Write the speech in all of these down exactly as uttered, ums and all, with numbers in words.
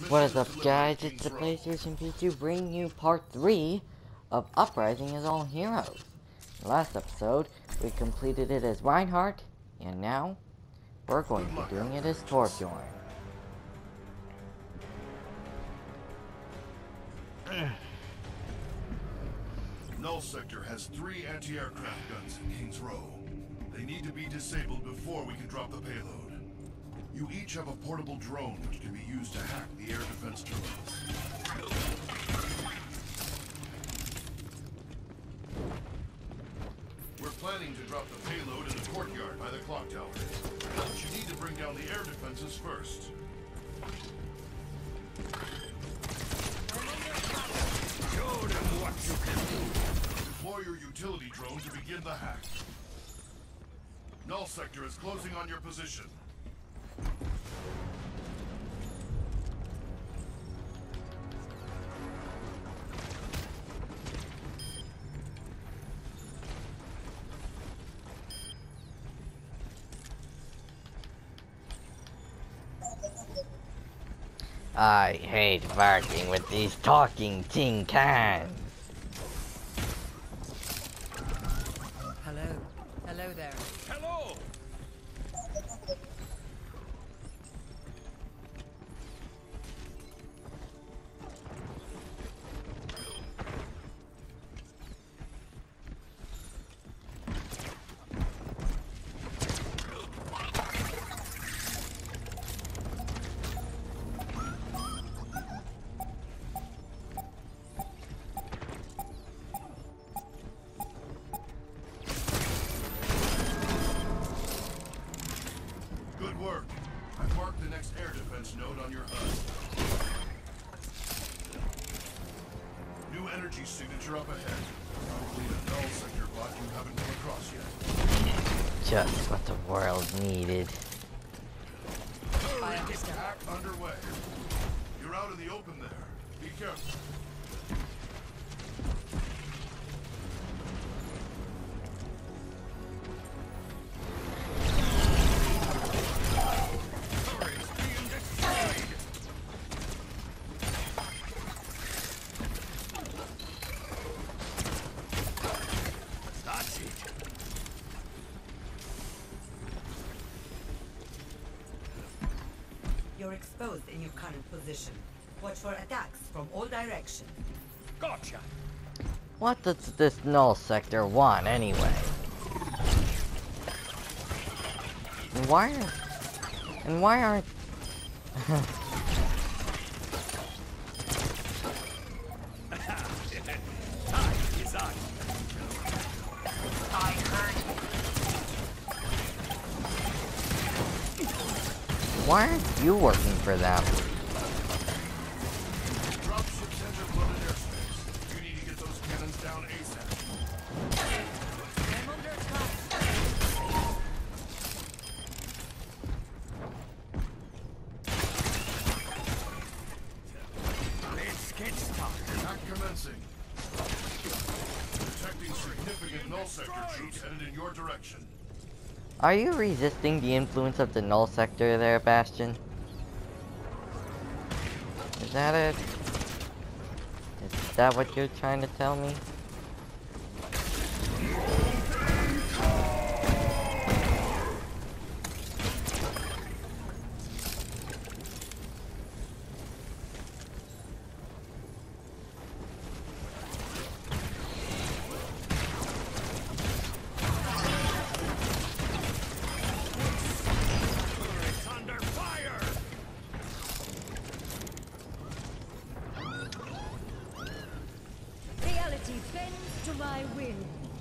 What is up, guys? It's the PlayStation P two bringing you part three of Uprising as All Heroes. Last episode, we completed it as Reinhardt, and now, we're going to be doing it as Torbjorn. Null Sector has three anti-aircraft guns in King's Row. They need to be disabled before we can drop the payload. You each have a portable drone which can be used to hack the air defense terminals. We're planning to drop the payload in the courtyard by the clock tower. But you need to bring down the air defenses first. Show them what you can do. Deploy your utility drone to begin the hack. Null Sector is closing on your position. I hate working with these talking tin cans. Hello. Hello there. Hello! Good work. I've marked the next air defense node on your H U D. New energy signature up ahead. Probably a Null Sector bot you haven't come across yet. Just what the world needed. I understand. Hack underway. You're out in the open there. Be careful. You're exposed in your current position. Watch for attacks from all directions. Gotcha. What does this Null Sector want, anyway? And why are... And why aren't... Why aren't you working for them? Dropships enter flooded airspace. You need to get those cannons down ASAP. I'm under attack. Let's get started. Attack commencing. Detecting significant Null Sector troops headed in your direction. Are you resisting the influence of the Null Sector there, Bastion? Is that it? Is that what you're trying to tell me? Reality bends to my will.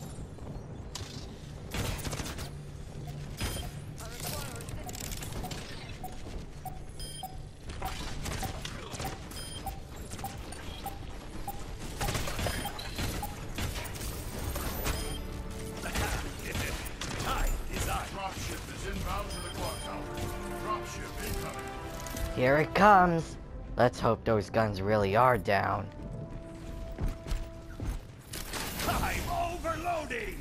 Dropship is inbound to the clock tower. Dropship incoming. Here it comes! Let's hope those guns really are down. I'm overloading!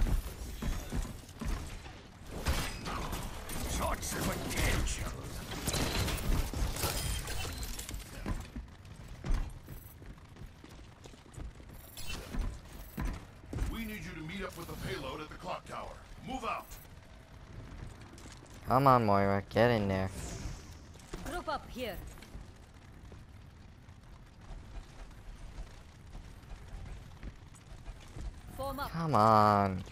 Shots of potential. Come on, Moira, get in there. Group up here. Form up. Come on.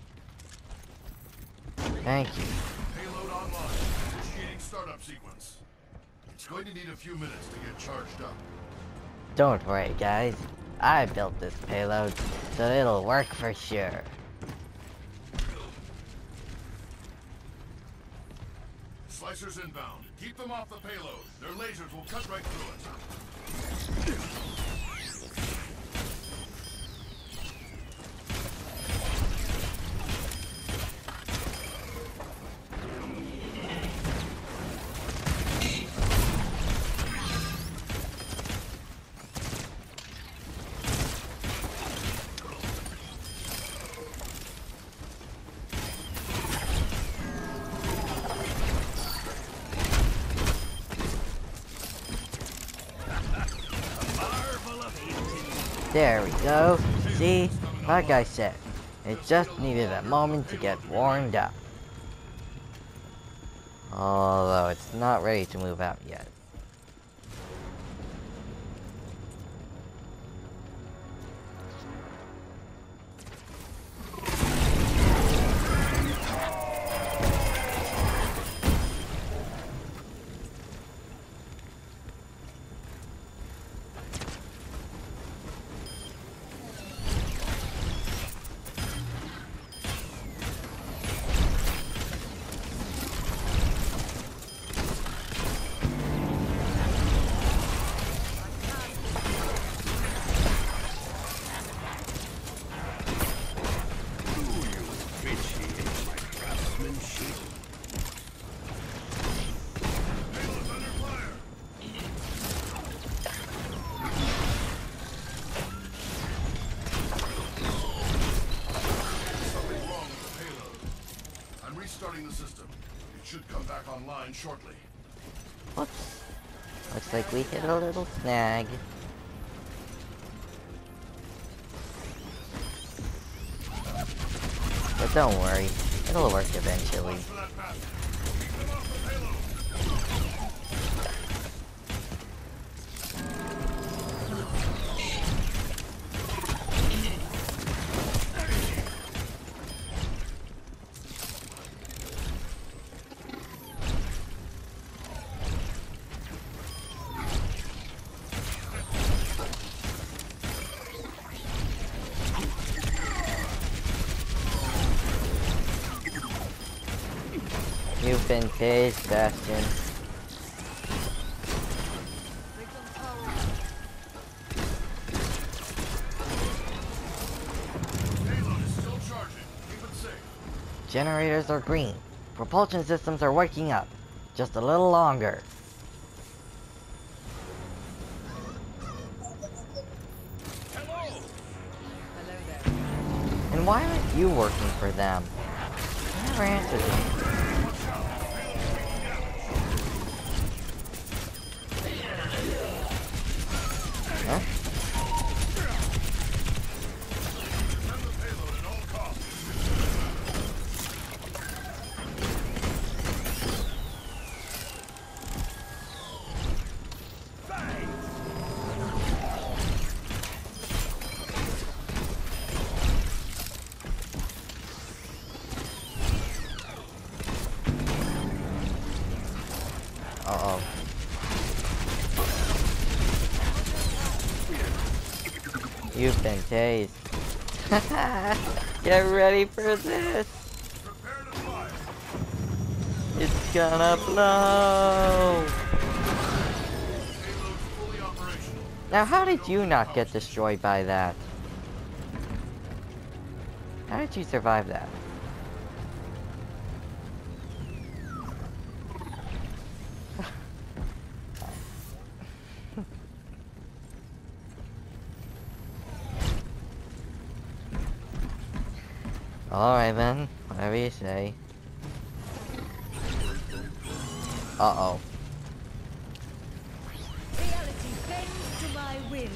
Thank you. Payload online. Initiating startup sequence. It's going to need a few minutes to get charged up. Don't worry, guys. I built this payload, so it'll work for sure. Slicers inbound. Keep them off the payload. Their lasers will cut right through it. There we go. See? Like I said, it just needed a moment to get warmed up. Although it's not ready to move out yet. Restarting the system. It should come back online shortly. Whoops. Looks like we hit a little snag. But don't worry, it'll work eventually. You've been tased, Bastion. Payload is still charging. Keep it safe. Generators are green. Propulsion systems are waking up. Just a little longer. Hello. Hello there. And why aren't you working for them? I never answered them. Huh? Defend the payload at all costs. Uh-oh. You've been tased. Get ready for this. Prepare to fire. It's gonna blow. Payload's fully operational. Now, how did you not get destroyed by that? How did you survive that? Alright then, whatever you say. Uh-oh. Reality bends to my will.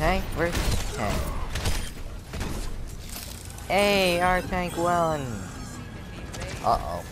Tank versus tank. Hey, our tank won! Uh-oh.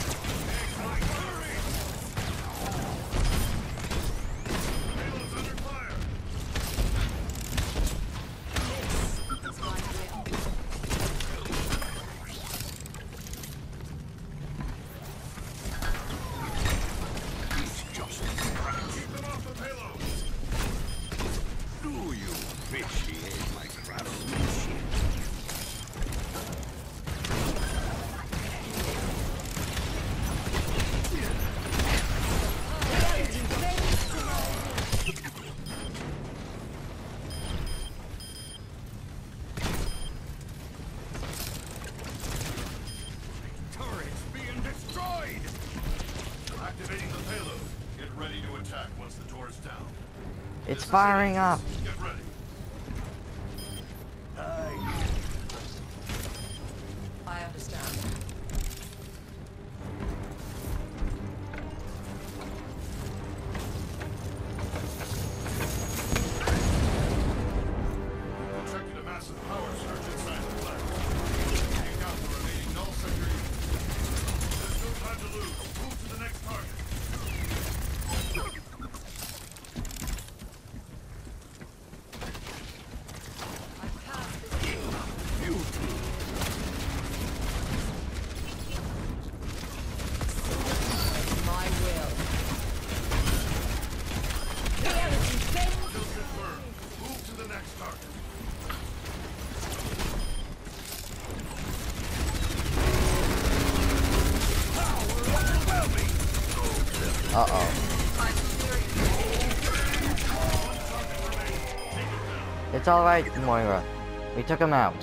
Activating the payload. Get ready to attack once the door is down. It's This is firing Aegis. up. Get ready. I understand. Detected a massive power surge inside the flag. Take out the remaining null sector units. There's no time to lose. Move to the next target. My will. Kill confirmed. Move to the next target. Uh-oh. It's alright, Moira. We took him out.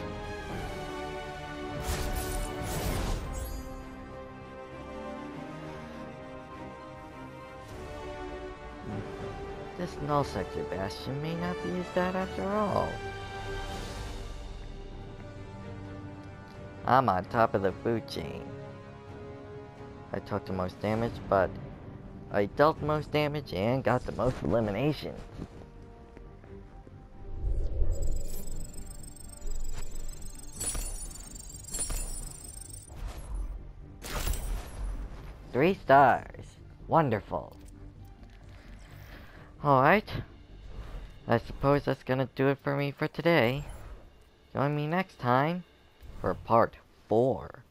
This null sector bastion may not be as bad after all. I'm on top of the food chain. I took the most damage, but I dealt the most damage and got the most eliminations. Three stars. Wonderful. Alright. I suppose that's gonna do it for me for today. Join me next time for part four.